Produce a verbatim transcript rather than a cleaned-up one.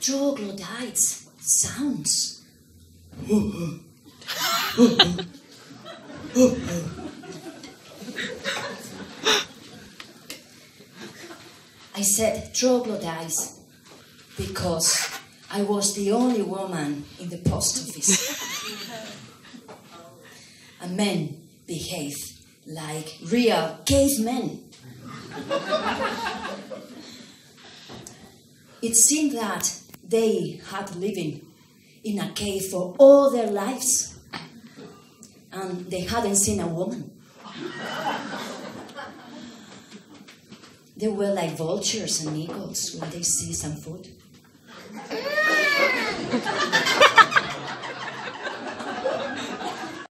Troglodytes sounds. I said troglodytes because I was the only woman in the post office. And men behave like real cavemen. It seemed that they had living in a cave for all their lives, and they hadn't seen a woman. They were like vultures and eagles when they see some food.